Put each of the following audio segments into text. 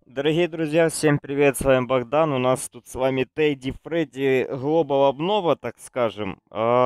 Дорогие друзья, всем привет, с вами Богдан. У нас тут с вами Тедди Фредди Глобал обнова, так скажем.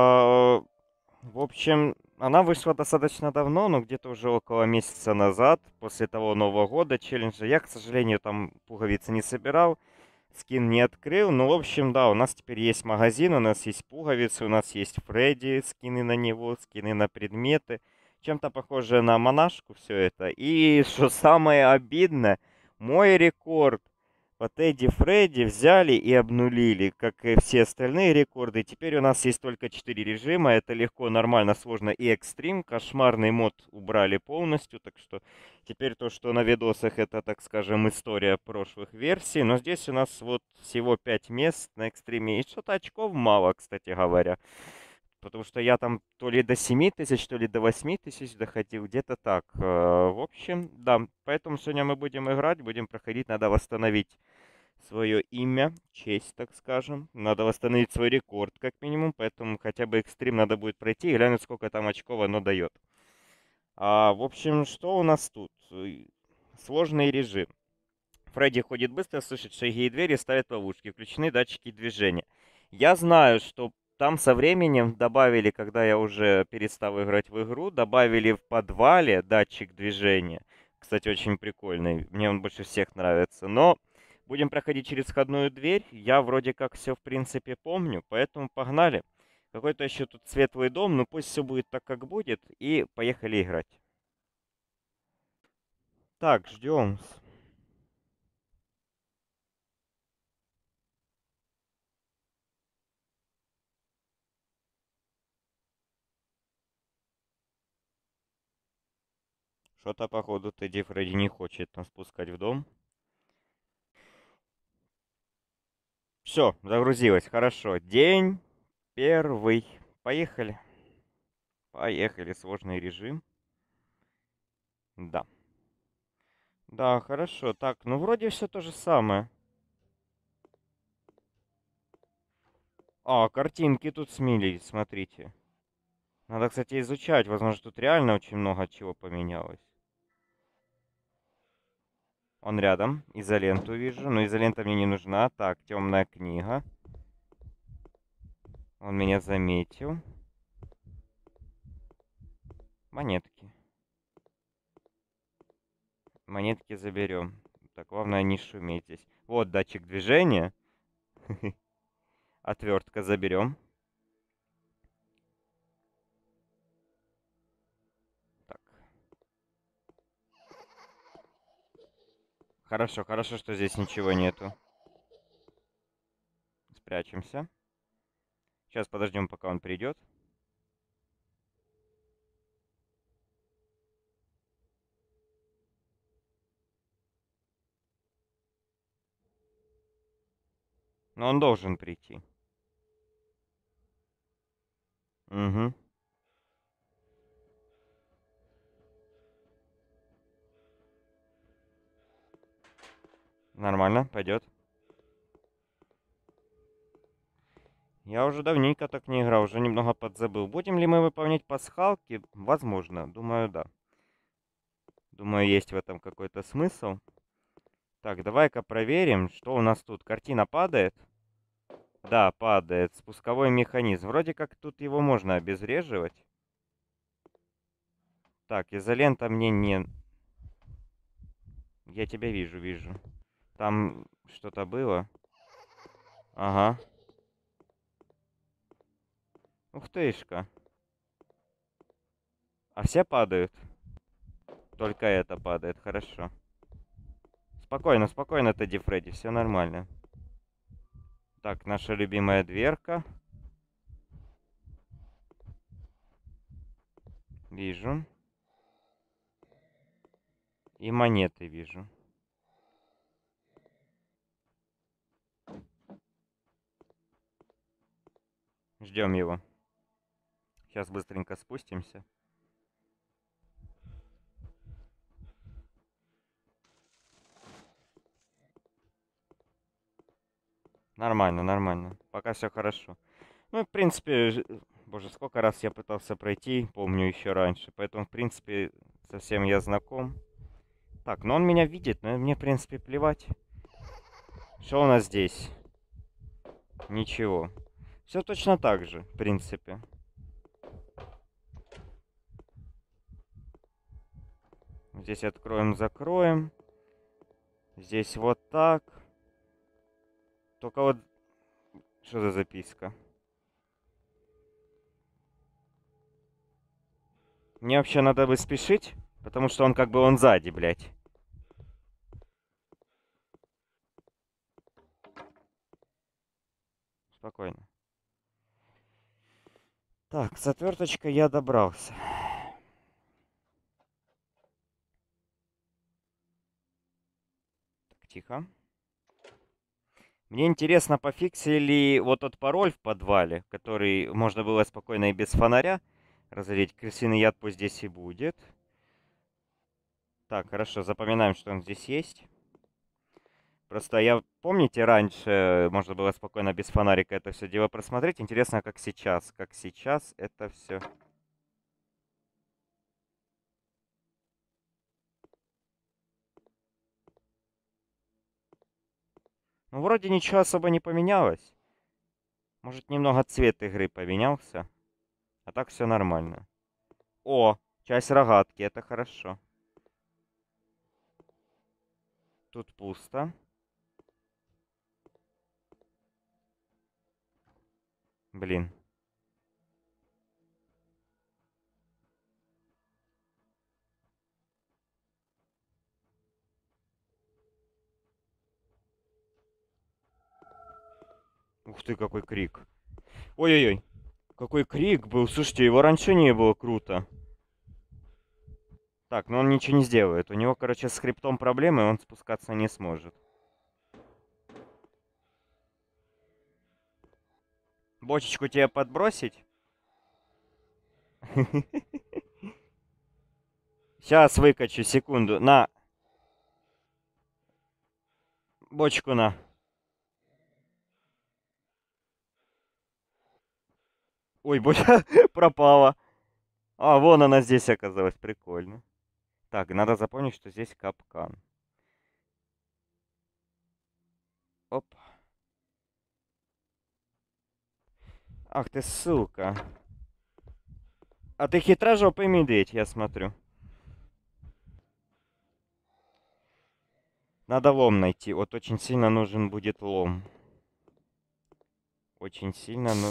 В общем, она вышла достаточно давно, но где-то уже около месяца назад, после того Нового года челленджа. Я, к сожалению, там пуговицы не собирал, скин не открыл. Но, в общем, да, у нас теперь есть магазин, у нас есть пуговицы, у нас есть Фредди, скины на него, скины на предметы. Чем-то похоже на монашку все это. И что самое обидное, мой рекорд по Тедди Фредди взяли и обнулили, как и все остальные рекорды. Теперь у нас есть только 4 режима. Это легко, нормально, сложно и экстрим. Кошмарный мод убрали полностью, так что теперь то, что на видосах, это, так скажем, история прошлых версий. Но здесь у нас вот всего 5 мест на экстриме. И что-то очков мало, кстати говоря. Потому что я там то ли до 7 000, то ли до 8 000 доходил, где-то так. В общем, да. Поэтому сегодня мы будем играть, будем проходить. Надо восстановить свое имя, честь, так скажем. Надо восстановить свой рекорд, как минимум. Поэтому хотя бы экстрим надо будет пройти и глянуть, сколько там очков оно дает. В общем, что у нас тут? Сложный режим. Фредди ходит быстро, слышит шаги и двери, ставит ловушки. Включены датчики движения. Я знаю, что там со временем добавили, когда я уже перестал играть в игру, добавили в подвале датчик движения. Кстати, очень прикольный. Мне он больше всех нравится. Но будем проходить через входную дверь. Я вроде как все в принципе помню, поэтому погнали. Какой-то еще тут светлый дом, но пусть все будет так, как будет. И поехали играть. Так, ждем. Что-то, походу, Тедди Фредди не хочет нас пускать в дом. Все, загрузилось. Хорошо. День первый. Поехали. Поехали. Сложный режим. Да. Да, хорошо. Так, ну вроде все то же самое. Картинки тут смелились, смотрите. Надо, кстати, изучать. Возможно, тут реально очень много чего поменялось. Он рядом. Изоленту вижу. Но изолента мне не нужна. Так, темная книга. Он меня заметил. Монетки. Монетки заберем. Так, главное не шуметь здесь. Вот датчик движения. Отвертка заберем. Так. Хорошо, хорошо, что здесь ничего нету. Спрячемся. Сейчас подождем, пока он придет. Но он должен прийти. Угу. Нормально, пойдет. Я уже давненько так не играл, уже немного подзабыл. Будем ли мы выполнять пасхалки? Возможно, думаю, да. Думаю, есть в этом какой-то смысл. Так, давай-ка проверим, что у нас тут. Картина падает? Да, падает. Спусковой механизм. Вроде как тут его можно обезвреживать. Так, изолента мне не... Я тебя вижу, вижу. Там что-то было. Ага. Ух тышка. А все падают? Только это падает, хорошо. Спокойно, спокойно, Тедди Фредди, все нормально. Так, наша любимая дверка. Вижу. И монеты вижу. Ждем его. Сейчас быстренько спустимся. Нормально, нормально. Пока все хорошо. Ну, в принципе, боже, сколько раз я пытался пройти, помню еще раньше. Поэтому, в принципе, совсем я знаком. Так, ну он меня видит, но мне, в принципе, плевать. Что у нас здесь? Ничего. Все точно так же, в принципе. Здесь откроем, закроем. Здесь вот так. Только вот... Что за записка? Мне вообще надо бы спешить, потому что он как бы он сзади, блядь. Спокойно. Так, с отверточкой я добрался. Так, тихо. Мне интересно, пофиксили вот тот пароль в подвале, который можно было спокойно и без фонаря разорить. Крысиный яд пусть здесь и будет. Так, хорошо, запоминаем, что он здесь есть. Просто я, помните, раньше можно было спокойно без фонарика это все дело просмотреть. Интересно, как сейчас. Как сейчас это все. Ну, вроде ничего особо не поменялось. Может, немного цвет игры поменялся. А так все нормально. О, часть рогатки, это хорошо. Тут пусто. Блин. Ух ты, какой крик. Ой-ой-ой. Какой крик был. Слушайте, его раньше не было. Круто. Так, но он ничего не сделает. У него, короче, с хребтом проблемы, он спускаться не сможет. Бочечку тебе подбросить? Сейчас выкачу, секунду. На. Бочку на. Ой, бочка пропала. А, вон она здесь оказалась. Прикольно. Так, надо запомнить, что здесь капкан. Оп. Ах ты сука. А ты хитрожопый медведь, я смотрю. Надо лом найти. Вот очень сильно нужен будет лом. Очень сильно, ну...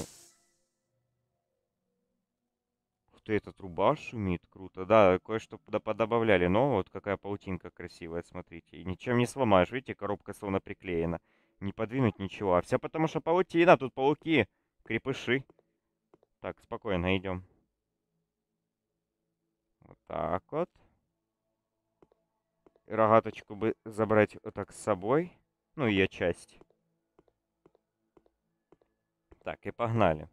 Ух ты, эта труба шумит. Круто. Да, кое-что подобавляли. Но вот какая паутинка красивая, смотрите. И ничем не сломаешь. Видите, коробка словно приклеена. Не подвинуть ничего. А все потому, что паутина. Тут пауки. Крепыши. Так, спокойно, идем. Вот так вот. И рогаточку бы забрать вот так с собой. Ну, ее часть. Так, и погнали.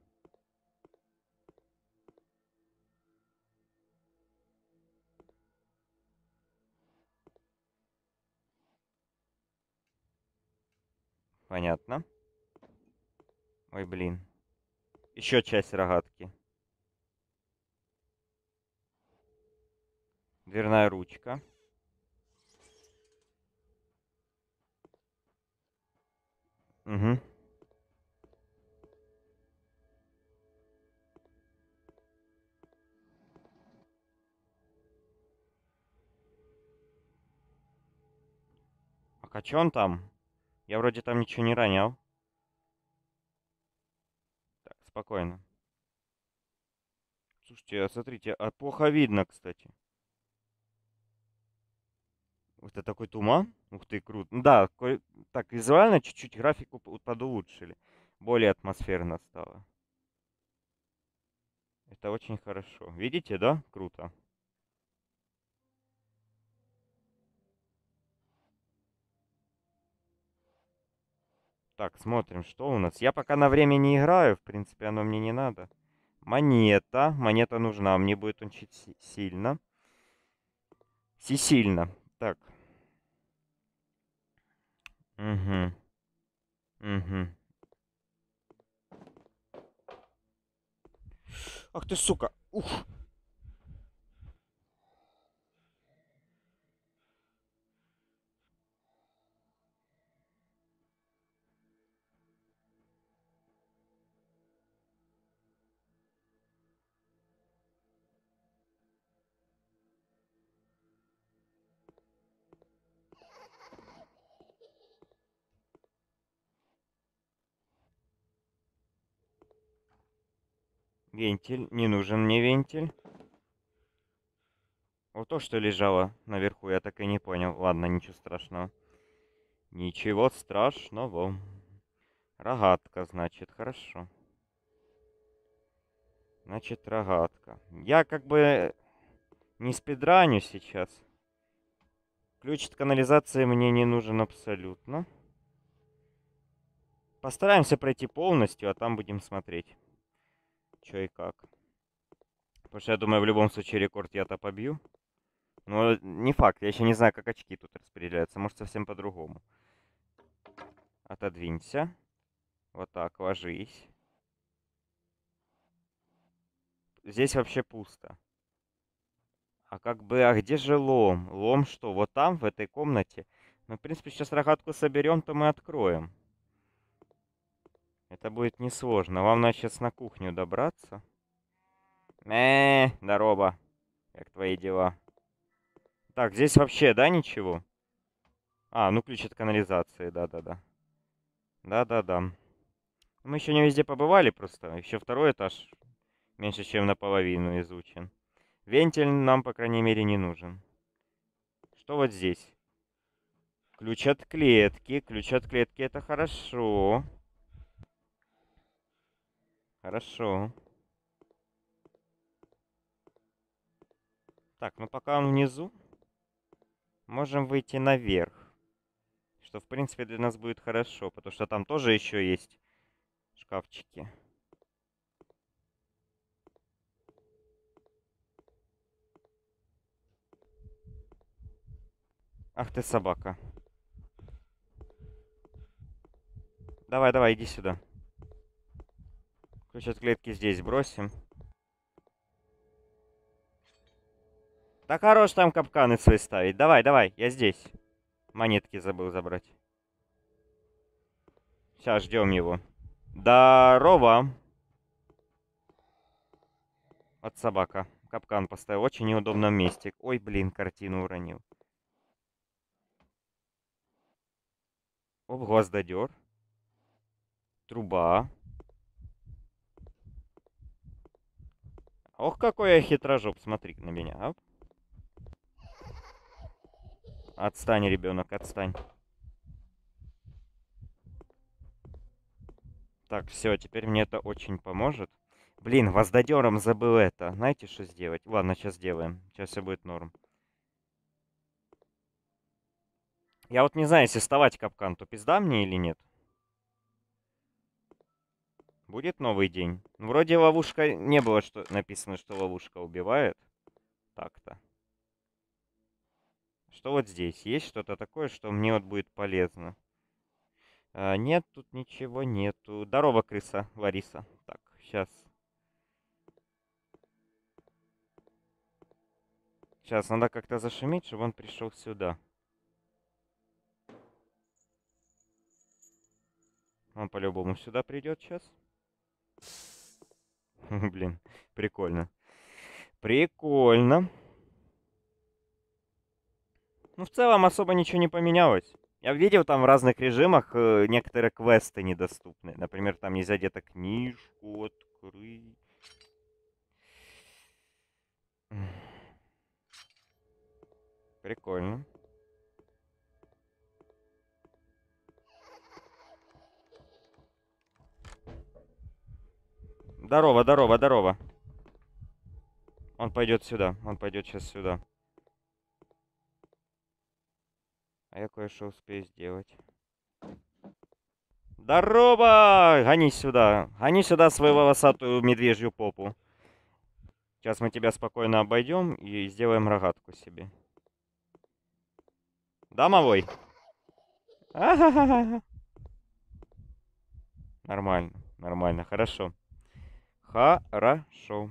Понятно. Ой, блин. Еще часть рогатки. Дверная ручка. Угу. А чё он там? Я вроде там ничего не ронял. Так, спокойно. Слушайте, а смотрите, а плохо видно, кстати. Вот это такой туман. Ух ты, круто. Ну да, так, визуально чуть-чуть графику подулучшили. Более атмосферно стало. Это очень хорошо. Видите, да? Круто. Так, смотрим, что у нас. Я пока на время не играю, в принципе, оно мне не надо. Монета. Монета нужна, мне будет очень сильно. Сильно. Так. Угу. Угу. Ах ты, сука. Ух. Вентиль. Не нужен мне вентиль. Вот то, что лежало наверху, я так и не понял. Ладно, ничего страшного. Ничего страшного. Рогатка, значит, хорошо. Значит, рогатка. Я как бы не спидраню сейчас. Ключ от канализации мне не нужен абсолютно. Постараемся пройти полностью, а там будем смотреть, что и как. Потому что я думаю, в любом случае рекорд я-то побью. Но не факт, я еще не знаю, как очки тут распределяются. Может, совсем по-другому. Отодвинься. Вот так, ложись. Здесь вообще пусто. А как бы, а где же лом? Лом что, вот там, в этой комнате? Ну, в принципе, сейчас рогатку соберем, то мы откроем. Это будет несложно. Вам надо сейчас на кухню добраться. Здорово. Как твои дела? Так, здесь вообще, да, ничего? А, ну ключ от канализации, да-да-да. Да-да-да. Мы еще не везде побывали просто. Еще второй этаж меньше, чем наполовину изучен. Вентиль нам, по крайней мере, не нужен. Что вот здесь? Ключ от клетки. Ключ от клетки это хорошо. Хорошо. Так, ну пока он внизу, можем выйти наверх. Что, в принципе, для нас будет хорошо, потому что там тоже еще есть шкафчики. Ах ты собака. Давай, давай, иди сюда. Ключ от клетки здесь бросим. Да хорош там капканы свои ставить. Давай, давай, я здесь. Монетки забыл забрать. Сейчас ждем его. Здорово. Вот собака. Капкан поставил в очень неудобном месте. Ой, блин, картину уронил. Оп, гвоздодер. Труба. Ох, какой я хитрожоп. Смотри на меня. Оп. Отстань, ребенок, отстань. Так, все, теперь мне это очень поможет. Блин, гвоздодером забыл это. Знаете, что сделать? Ладно, сейчас сделаем. Сейчас все будет норм. Я вот не знаю, если вставать капкан, то пизда мне или нет. Будет новый день. Ну, вроде ловушка не было, что написано, что ловушка убивает. Так-то. Что вот здесь? Есть что-то такое, что мне вот будет полезно? Нет, тут ничего нету. Здорово, крыса, Лариса. Так, сейчас. Сейчас надо как-то зашуметь, чтобы он пришел сюда. Он по-любому сюда придет сейчас. Блин, прикольно. Прикольно. Ну, в целом особо ничего не поменялось. Я видел там в разных режимах некоторые квесты недоступны. Например, там нельзя где-то книжку открыть. Прикольно. Здорово, здорово, здорово. Он пойдет сюда. Он пойдет сейчас сюда. А я кое-что успею сделать. Здорово! Гони сюда. Гони сюда свою волосатую медвежью попу. Сейчас мы тебя спокойно обойдем и сделаем рогатку себе. Да, малой? Ахахаха. Нормально, нормально, хорошо. Хорошо.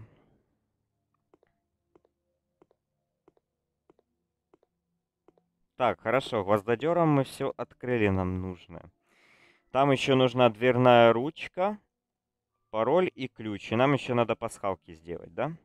Так, хорошо, гвоздодером мы все открыли, нам нужно. Там еще нужна дверная ручка, пароль и ключ. И нам еще надо пасхалки сделать, да?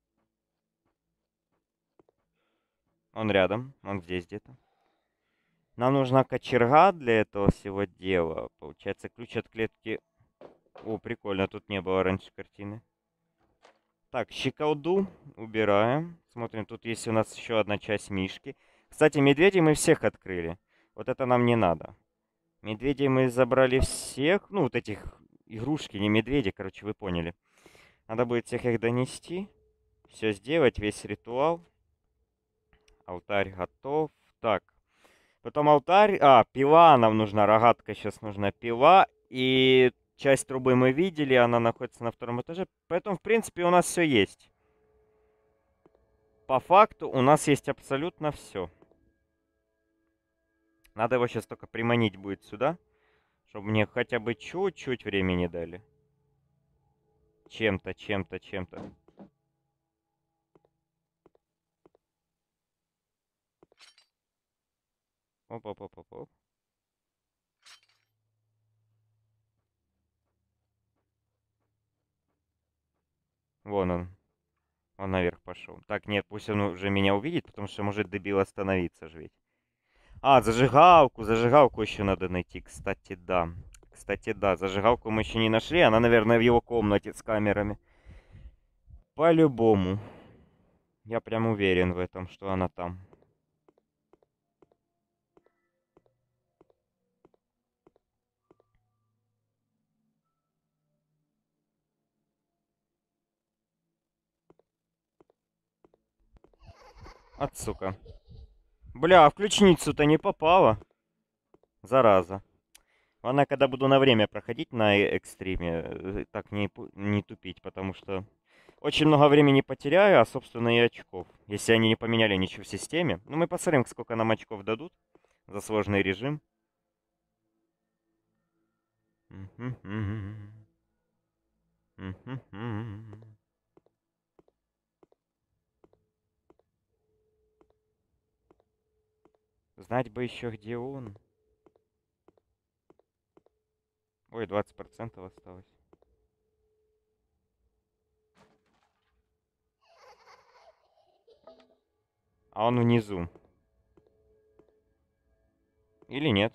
Он рядом, он здесь где-то. Нам нужна кочерга для этого всего дела. Получается, ключ от клетки... О, прикольно, тут не было раньше картины. Так, щеколду убираем. Смотрим, тут есть у нас еще одна часть мишки. Кстати, медведей мы всех открыли. Вот это нам не надо. Медведей мы забрали всех. Ну, вот этих игрушки, не медведи, короче, вы поняли. Надо будет всех их донести. Все сделать, весь ритуал. Алтарь готов. Так. Потом алтарь. А, пила нам нужна. Рогатка сейчас нужна. Пила. И часть трубы мы видели. Она находится на втором этаже. Поэтому, в принципе, у нас все есть. По факту у нас есть абсолютно все. Надо его сейчас только приманить будет сюда. Чтобы мне хотя бы чуть-чуть времени дали. Чем-то, чем-то, чем-то. Оп-оп-оп-оп-оп. Вон он. Он наверх пошел. Так, нет, пусть он уже меня увидит, потому что может дебил остановиться же ведь. А, зажигалку. Зажигалку еще надо найти. Кстати, да. Кстати, да. Зажигалку мы еще не нашли. Она, наверное, в его комнате с камерами. По-любому. Я прям уверен в этом, что она там. От сука. Бля, а в ключницу-то не попала. Зараза. Ладно, когда буду на время проходить на экстриме, так не тупить, потому что очень много времени потеряю, а, собственно, и очков. Если они не поменяли ничего в системе. Ну, мы посмотрим, сколько нам очков дадут за сложный режим. Знать бы еще, где он. Ой, 20% осталось. А он внизу. Или нет?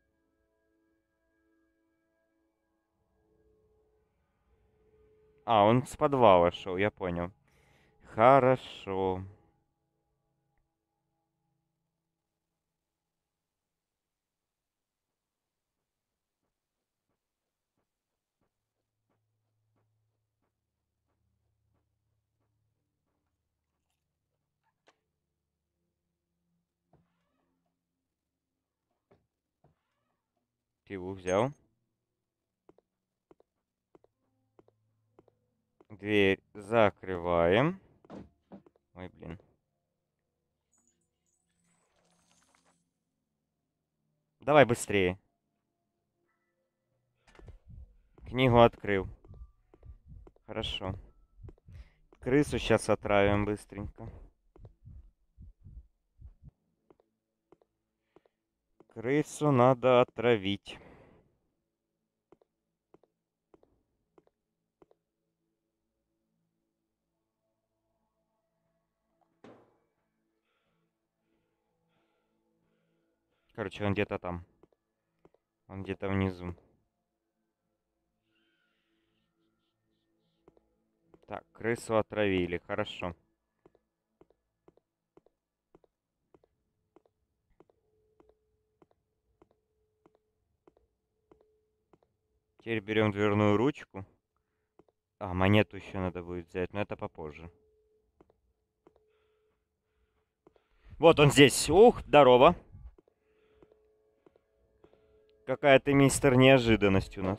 А, он с подвала шел, я понял. Хорошо. Пилу взял. Дверь закрываем. Ой, блин. Давай быстрее. Книгу открыл. Хорошо. Крысу сейчас отравим быстренько. Крысу надо отравить. Короче, он где-то там. Он где-то внизу. Так, крысу отравили. Хорошо. Теперь берем дверную ручку. А, монету еще надо будет взять, но это попозже. Вот он здесь. Ух, здорово. Какая ты, мистер, неожиданность у нас.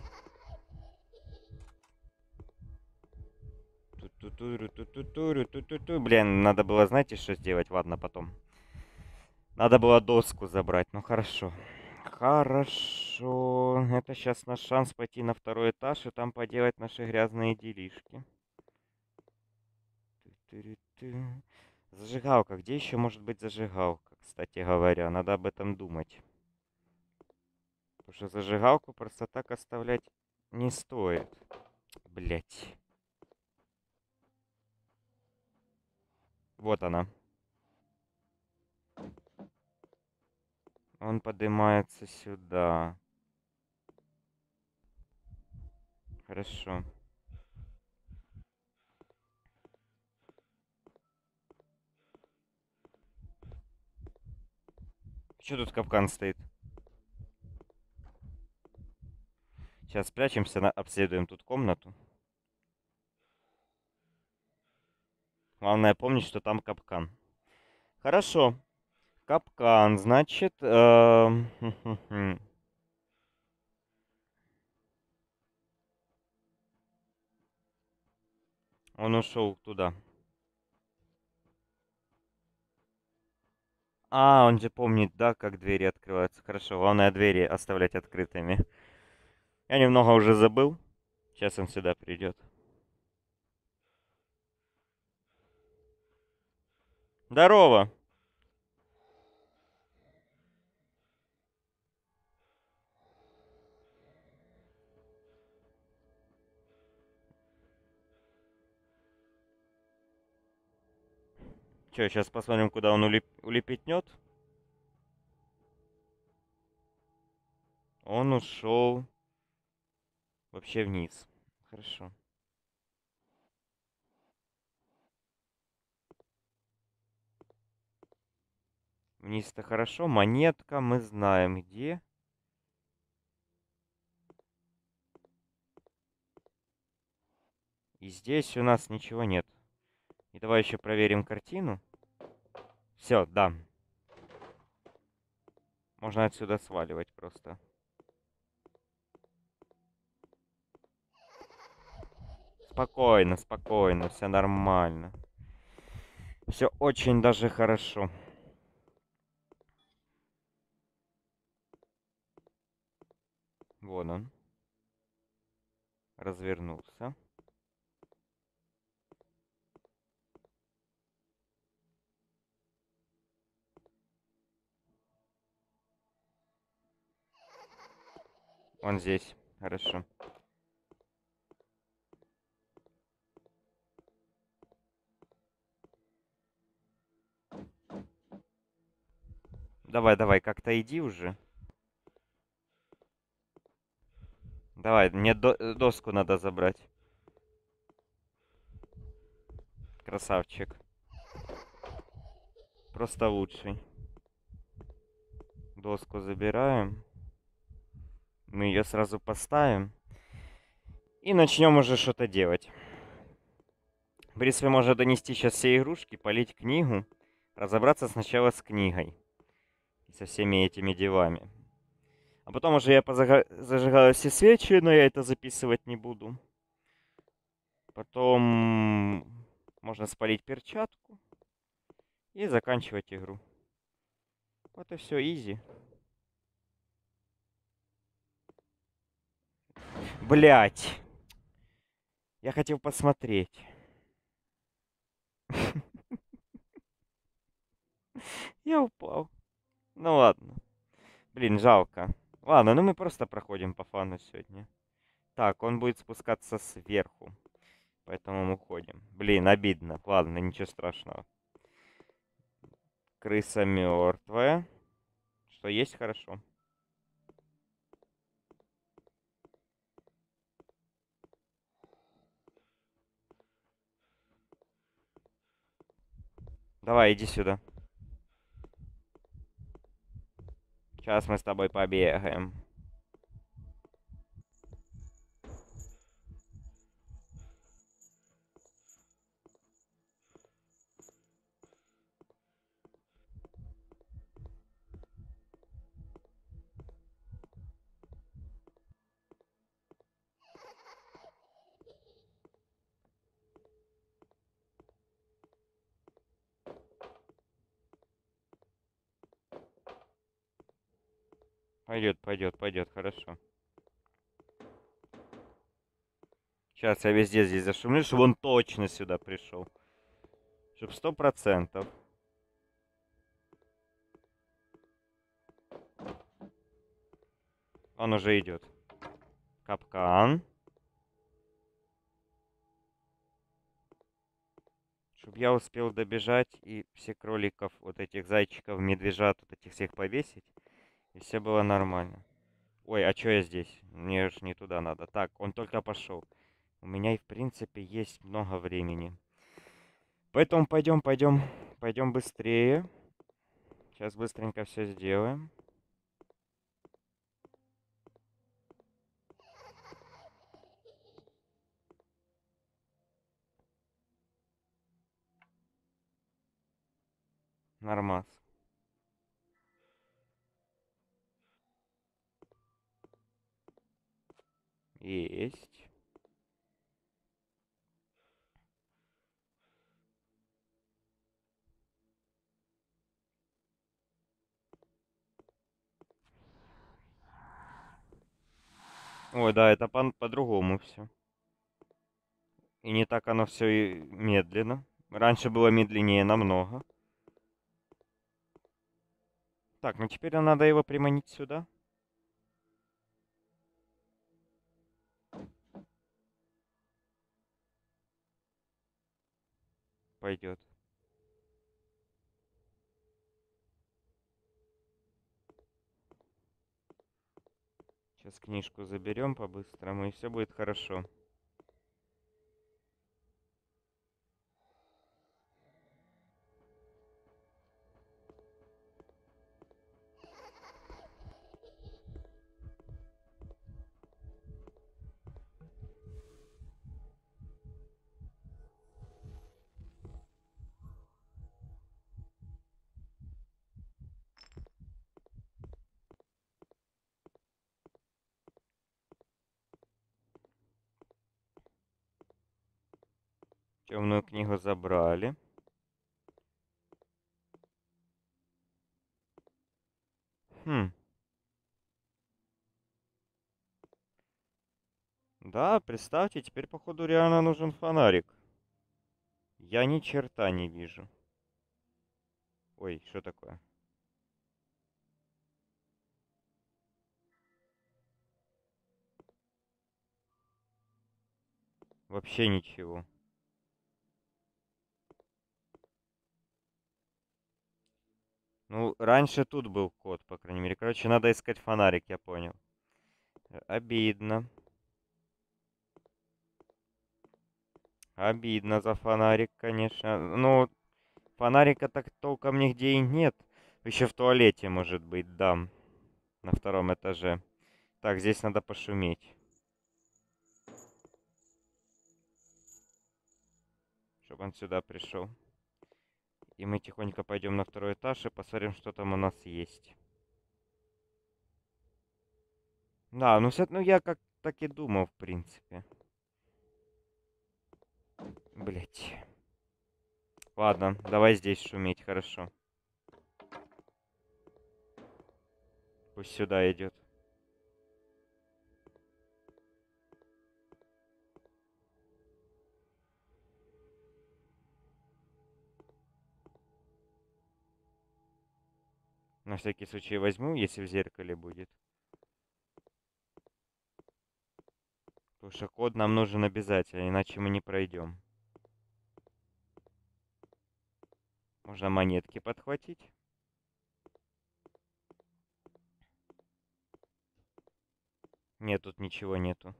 Блин, надо было, знаете, что сделать? Ладно, потом. Надо было доску забрать. Ну, хорошо. Хорошо. Это сейчас наш шанс пойти на второй этаж и там поделать наши грязные делишки. Ты-тыры-ты. Зажигалка. Где еще может быть зажигалка, кстати говоря? Надо об этом думать. Потому что зажигалку просто так оставлять не стоит. Блять. Вот она. Он поднимается сюда. Хорошо. Что тут капкан стоит? Сейчас спрячемся, обследуем тут комнату. Главное помнить, что там капкан. Хорошо. Капкан, значит... Он ушел туда. А, он же помнит, да, как двери открываются. Хорошо, главное двери оставлять открытыми. Я немного уже забыл. Сейчас он сюда придет. Здорово! Че, сейчас посмотрим, куда он улепетнет. Он ушел вообще вниз. Хорошо. Вниз-то хорошо. Монетка, мы знаем где. И здесь у нас ничего нет. И давай еще проверим картину. Все, да. Можно отсюда сваливать просто. Спокойно, спокойно, все нормально. Все очень даже хорошо. Вон он. Развернулся. Он здесь. Хорошо. Давай, давай, как-то иди уже. Давай, мне доску надо забрать. Красавчик. Просто лучший. Доску забираем. Мы ее сразу поставим. И начнем уже что-то делать. В принципе, можно донести сейчас все игрушки, полить книгу. Разобраться сначала с книгой. И со всеми этими делами. А потом уже я зажигаю все свечи, но я это записывать не буду. Потом можно спалить перчатку. И заканчивать игру. Вот и все, изи. Блять. Я хотел посмотреть. Я упал. Ну ладно. Блин, жалко. Ладно, ну мы просто проходим по фану сегодня. Так, он будет спускаться сверху. Поэтому мы уходим. Блин, обидно. Ладно, ничего страшного. Крыса мертвая. Что есть, хорошо. Давай, иди сюда. Сейчас мы с тобой побегаем. Пойдет, пойдет, пойдет, хорошо. Сейчас я везде здесь зашумлю, чтобы он точно сюда пришел. Чтоб 100%. Он уже идет. Капкан. Чтоб я успел добежать и все кроликов, вот этих зайчиков, медвежат, вот этих всех повесить. И все было нормально. Ой, а чё я здесь? Мне ж не туда надо. Так, он только пошел. У меня и в принципе есть много времени. Поэтому пойдем быстрее. Сейчас быстренько все сделаем. Нормас. Есть. Ой, да, это по-другому все. И не так оно все и медленно. Раньше было медленнее намного. Так, ну теперь нам надо его приманить сюда. Пойдет. Сейчас книжку заберем по-быстрому, и все будет хорошо. Темную книгу забрали. Хм. Да, представьте, теперь походу реально нужен фонарик. Я ни черта не вижу. Ой, что такое? Вообще ничего. Ну, раньше тут был код, по крайней мере. Короче, надо искать фонарик, я понял. Обидно. Обидно за фонарик, конечно. Ну, фонарика так толком нигде и нет. Еще в туалете, может быть, да. На втором этаже. Так, здесь надо пошуметь. Чтобы он сюда пришел. И мы тихонько пойдем на второй этаж и посмотрим, что там у нас есть. Да, ну все, ну я как так и думал, в принципе. Блять. Ладно, давай здесь шуметь, хорошо. Пусть сюда идет. На всякий случай возьму, если в зеркале будет. Потому что код нам нужен обязательно, иначе мы не пройдем. Можно монетки подхватить. Нет, тут ничего нету.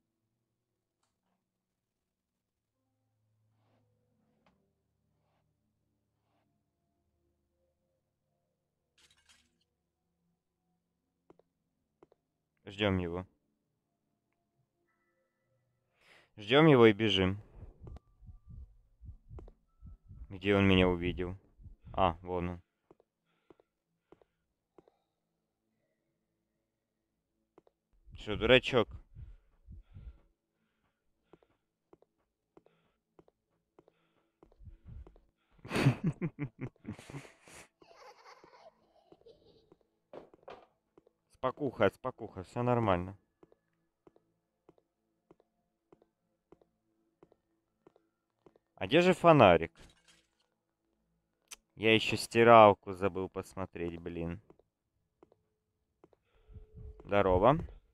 Ждем его. Ждем его и бежим. Где он меня увидел? А, вон он. Что, дурачок? Спокуха, спокуха, все нормально. А где же фонарик? Я еще стиралку забыл посмотреть, блин. Здорово.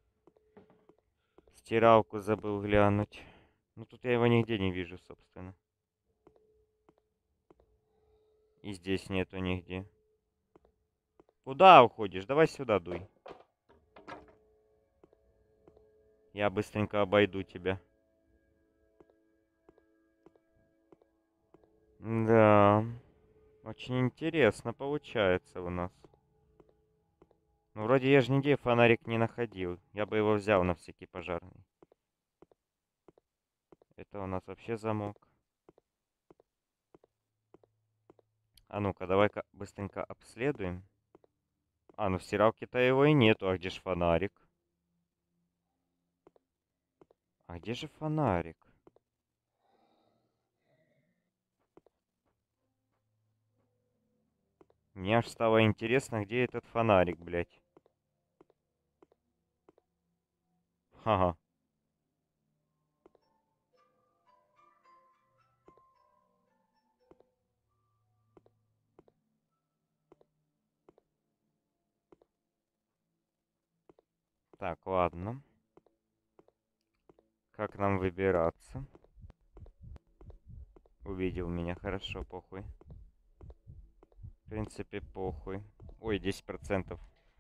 Стиралку забыл глянуть. Ну тут я его нигде не вижу, собственно. И здесь нету нигде. Куда уходишь? Давай сюда дуй. Я быстренько обойду тебя. Да. Очень интересно получается у нас. Ну, вроде я же нигде фонарик не находил. Я бы его взял на всякий пожарный. Это у нас вообще замок. А ну-ка, давай-ка быстренько обследуем. А, ну в стиралке-то его и нету. А где же фонарик? А где же фонарик? Мне аж стало интересно, где этот фонарик, блядь. Ага. Так, ладно. Как нам выбираться? Увидел меня, хорошо, похуй. В принципе, похуй. Ой, 10%.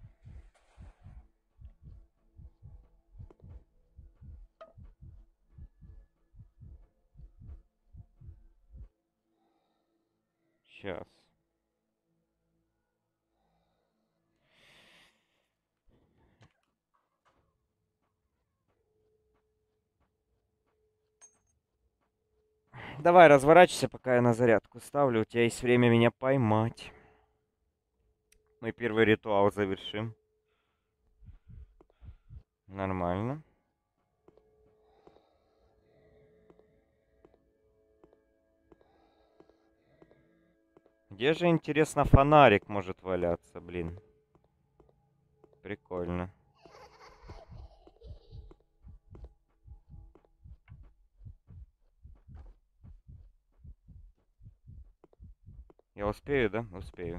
Сейчас. Давай, разворачивайся, пока я на зарядку ставлю. У тебя есть время меня поймать. Мы первый ритуал завершим. Нормально. Где же, интересно, фонарик может валяться, блин? Прикольно. Я успею, да? Успею.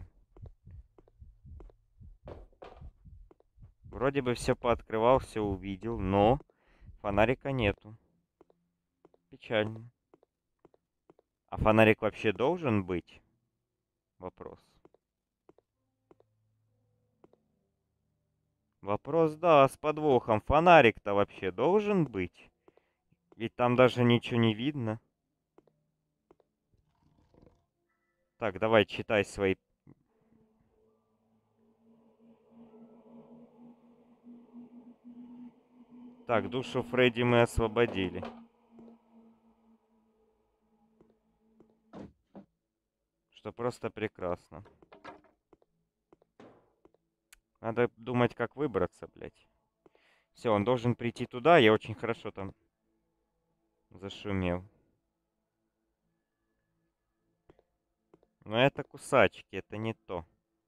Вроде бы все пооткрывал, все увидел, но фонарика нету. Печально. А фонарик вообще должен быть? Вопрос. Вопрос, да, с подвохом. Фонарик-то вообще должен быть? Ведь там даже ничего не видно. Так, давай, читай свои... Так, душу Фредди мы освободили. Что просто прекрасно. Надо думать, как выбраться, блядь. Все, он должен прийти туда. Я очень хорошо там зашумел. Но это кусачки, это не то.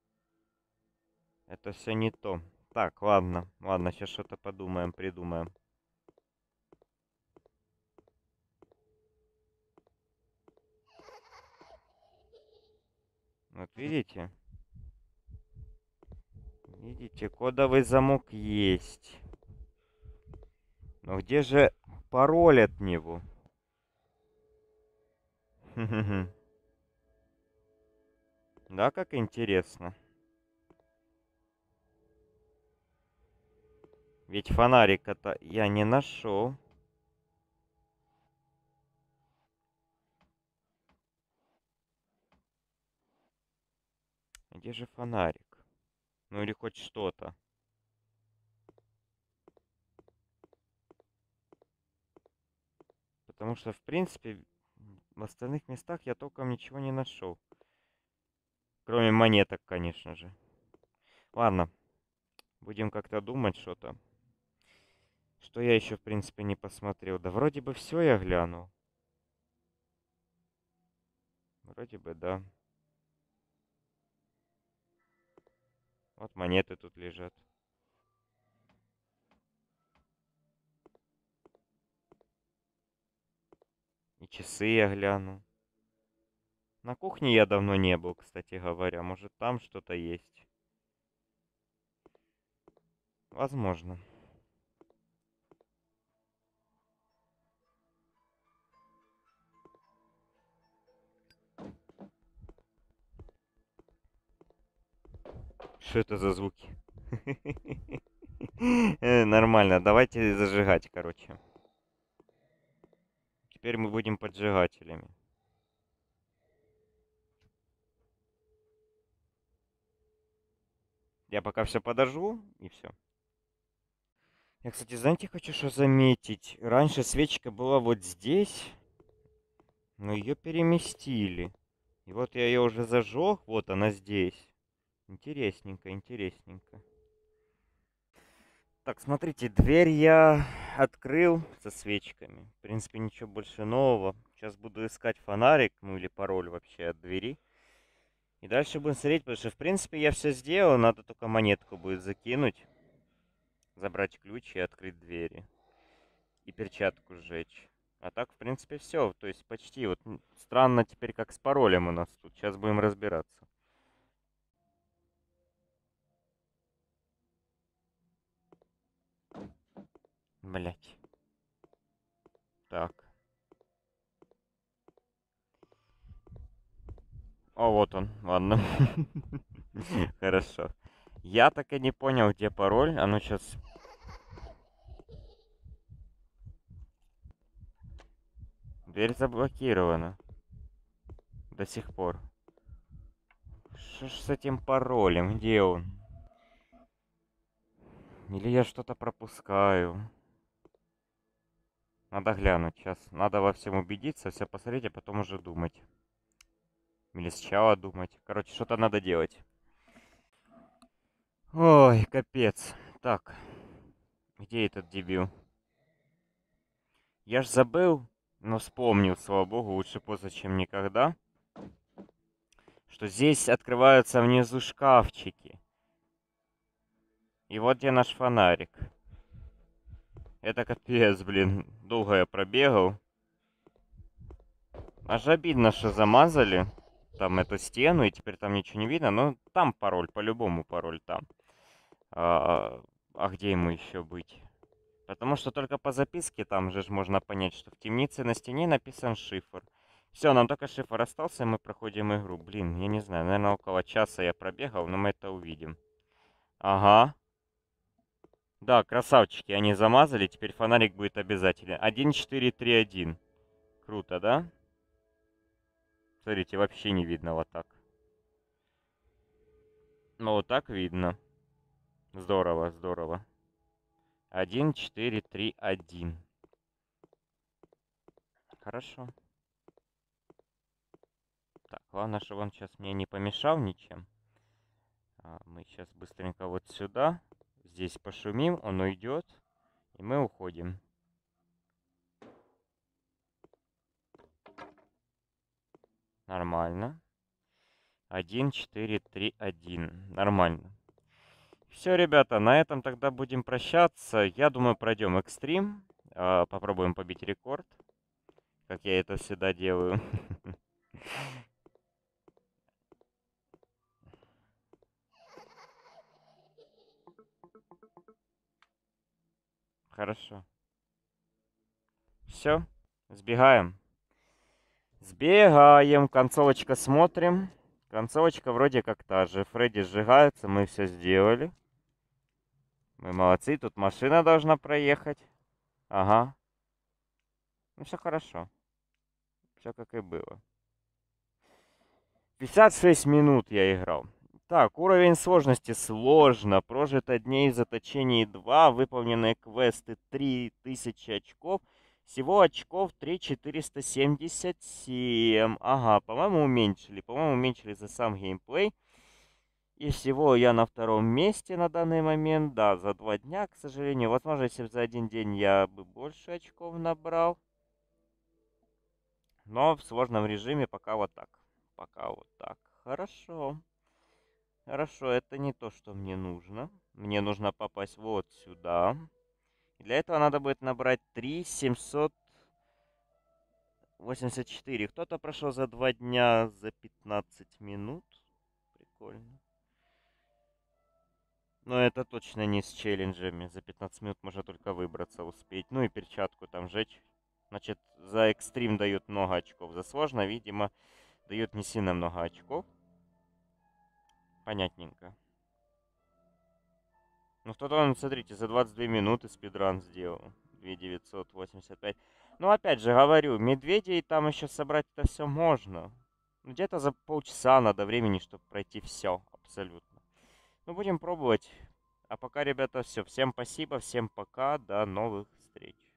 Это все не то. Так, ладно. Ладно, сейчас что-то подумаем, придумаем. Вот видите? Видите, кодовый замок есть. Но где же пароль от него? Да, как интересно. Ведь фонарика-то я не нашел. Где же фонарик? Ну или хоть что-то. Потому что, в принципе, в остальных местах я толком ничего не нашел. Кроме монеток, конечно же. Ладно, будем как-то думать что-то. Что я еще, в принципе, не посмотрел. Да вроде бы все я глянул. Вроде бы, да. Вот монеты тут лежат. И часы я гляну. На кухне я давно не был, кстати говоря. Может, там что-то есть. Возможно. Что это за звуки? Нормально, давайте зажигать, короче. Теперь мы будем поджигателями. Я пока все подожгу, и все. Я, кстати, знаете, хочу что заметить. Раньше свечка была вот здесь, но ее переместили. И вот я ее уже зажег, вот она здесь. Интересненько, интересненько. Так, смотрите, дверь я открыл со свечками. В принципе, ничего больше нового. Сейчас буду искать фонарик, ну или пароль вообще от двери. И дальше будем смотреть, потому что, в принципе, я все сделал. Надо только монетку будет закинуть. Забрать ключ и открыть двери. И перчатку сжечь. А так, в принципе, все. То есть почти. Вот странно теперь, как с паролем у нас тут. Сейчас будем разбираться. Блять. Так. О, вот он. Ладно. Хорошо. Я так и не понял, где пароль. А ну сейчас. Дверь заблокирована. До сих пор. Что ж с этим паролем? Где он? Или я что-то пропускаю? Надо глянуть сейчас. Надо во всем убедиться, все посмотреть, а потом уже думать. Или сначала думать. Короче, что-то надо делать. Ой, капец. Так. Где этот дебил? Я ж забыл, но вспомнил, слава богу, лучше поздно, чем никогда. Что здесь открываются внизу шкафчики. И вот где наш фонарик. Это капец, блин. Долго я пробегал. Аж обидно, что замазали там эту стену, и теперь там ничего не видно. Но там пароль, по-любому пароль там. А где ему еще быть? Потому что только по записке там же можно понять, что в темнице на стене написан шифр. Все, нам только шифр остался, и мы проходим игру. Блин, я не знаю, наверное, около часа я пробегал, но мы это увидим. Ага. Да, красавчики, они замазали, теперь фонарик будет обязателен. 1431. Круто, да? Смотрите, вообще не видно вот так. Ну, вот так видно. Здорово, здорово. 1431. Хорошо. Так, главное, чтобы он сейчас мне не помешал ничем. Мы сейчас быстренько вот сюда. Здесь пошумим, он уйдет. И мы уходим. Нормально. 1431. Нормально. Все, ребята, на этом тогда будем прощаться. Я думаю, пройдем экстрим. Попробуем побить рекорд. Как я это всегда делаю. Хорошо. Все, сбегаем. Сбегаем. Концовочка смотрим. Концовочка вроде как та же. Фредди сжигается, мы все сделали. Мы молодцы. Тут машина должна проехать. Ага. Ну все хорошо. Все как и было. 56 минут я играл. Так, уровень сложности сложно. Прожито дней в заточении 2. Выполненные квесты 3000 очков. Всего очков 3477. Ага, по-моему, уменьшили. По-моему, уменьшили за сам геймплей. И всего я на втором месте на данный момент. Да, за 2 дня, к сожалению. Возможно, если бы за один день я бы больше очков набрал. Но в сложном режиме пока вот так. Пока вот так. Хорошо. Хорошо, это не то, что мне нужно. Мне нужно попасть вот сюда. И для этого надо будет набрать 3784. Кто-то прошел за 2 дня за 15 минут. Прикольно. Но это точно не с челленджами. За 15 минут можно только выбраться успеть. Ну и перчатку там жечь. Значит, за экстрим дают много очков. За сложно, видимо, дают не сильно много очков. Понятненько. Ну, кто-то, он, смотрите, за 22 минуты спидран сделал. 2985. Ну, опять же, говорю, медведей там еще собрать это все можно. Где-то за полчаса надо времени, чтобы пройти все абсолютно. Ну, будем пробовать. А пока, ребята, все. Всем спасибо, всем пока, до новых встреч.